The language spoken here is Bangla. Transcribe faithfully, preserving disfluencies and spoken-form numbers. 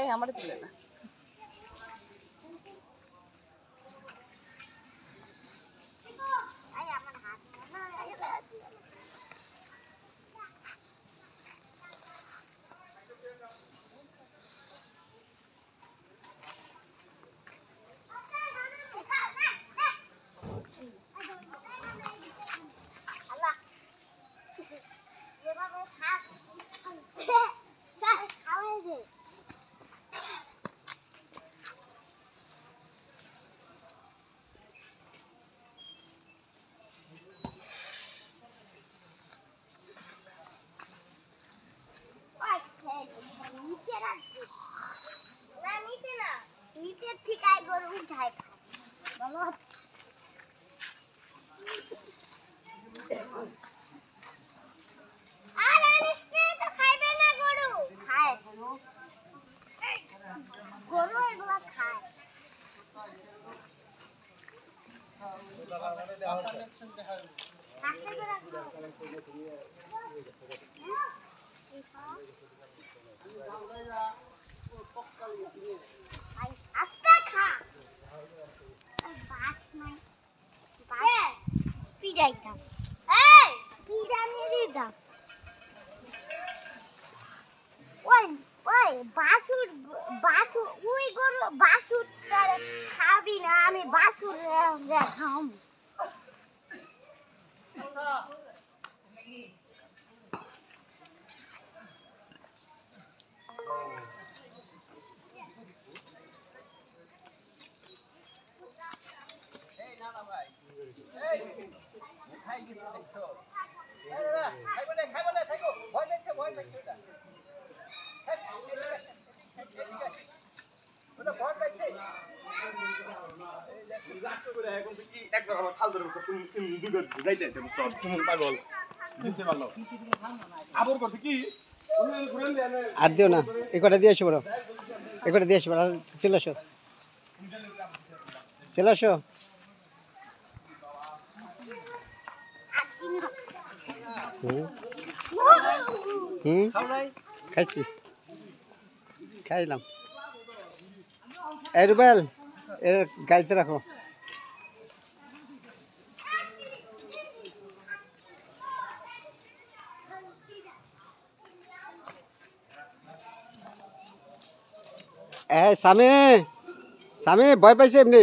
এই আমারে তুলে না নিচের ঠিকায় গরু উঠায় ভালো আর আনিসকে তো খাইবে না গরু খায় গরু এগুলা খায় আস্তে খা বাস নাই বাস পিড়াইতাম এই পিড়া মেরে দাও ওই ওই বাসুর বাসুর ওই গরু বাসুর খাবি না আমি বাসুর খাম আর দিও না এই কটা দিয়ে আসো বড় এই কটা দিয়ে আসো আর চলে আসো চলে আসো হুম হুম খাইছি খাইলাম এই রুবেল এর গাড়িতে রাখো এ সামে সামে ভয় পাইছে এমনি